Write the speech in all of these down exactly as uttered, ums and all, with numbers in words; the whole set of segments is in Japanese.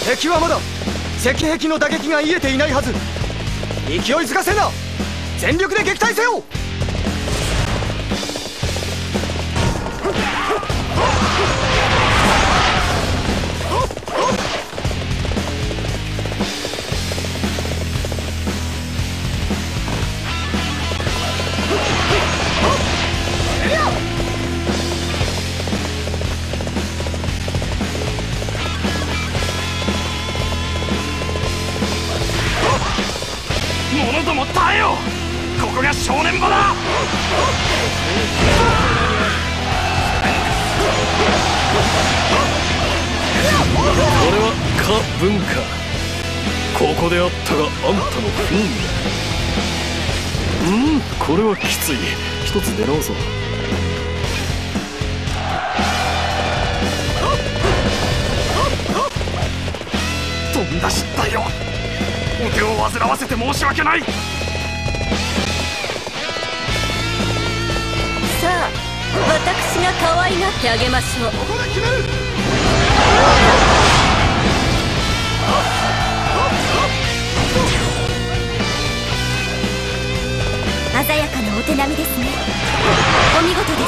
敵はまだ石壁の打撃が癒えていないはず。勢いづかせんな。全力で撃退せよ。 者ども耐えよ。ここが正念場だ。 これはか文化。ここであったがあんたの不運だ。うんこれはきつい。一つ出直そう。 とんだ失態よ。お手を煩わせて申し訳ない。さあ私が可愛がってあげましょう。ここで決める。鮮やかなお手並みですね。お見事です。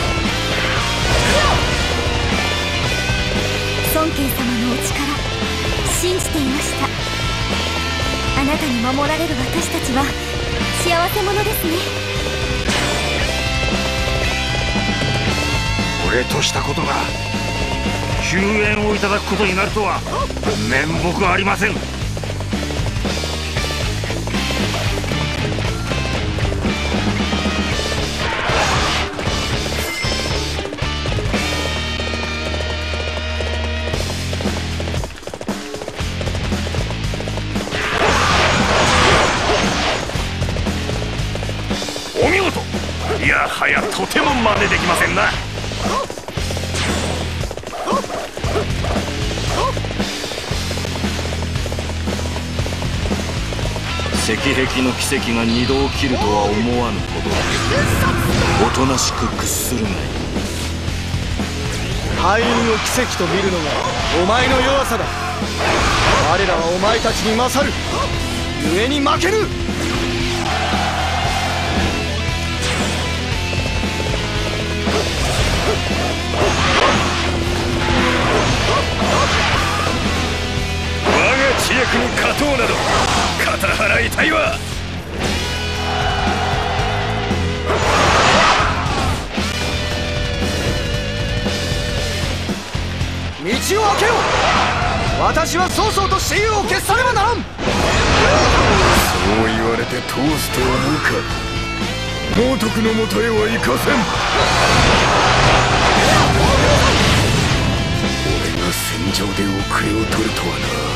孫権様のお力信じていました。あなたに守られる私たちは幸せ者ですね。 俺としたことが救援をいただくことになるとは面目ありません。お見事。いやはやとても真似できませんな。 石壁の奇跡が二度起きるとは思わぬほどおとなしく屈するがいい。 敗因を奇跡と見るのがお前の弱さだ。我らはお前たちに勝る。故に負けぬ。 我が知略に勝とうなど肩払いたいわ。 道を開けよ。私は曹操と親友を決さねばならん。そう言われて通すと思うか。猛徳のもとへは行かせん。俺が戦場で遅れを取るとはな。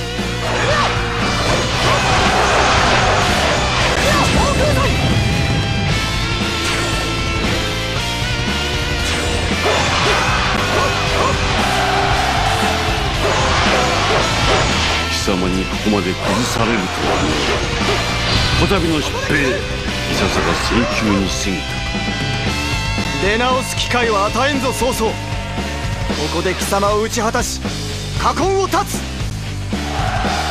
貴様にここまで崩されるとはな。こたびの出兵いささか請求に過ぎた。 出直す機会は与えんぞ曹操。ここで貴様を討ち果たし禍根を断つ。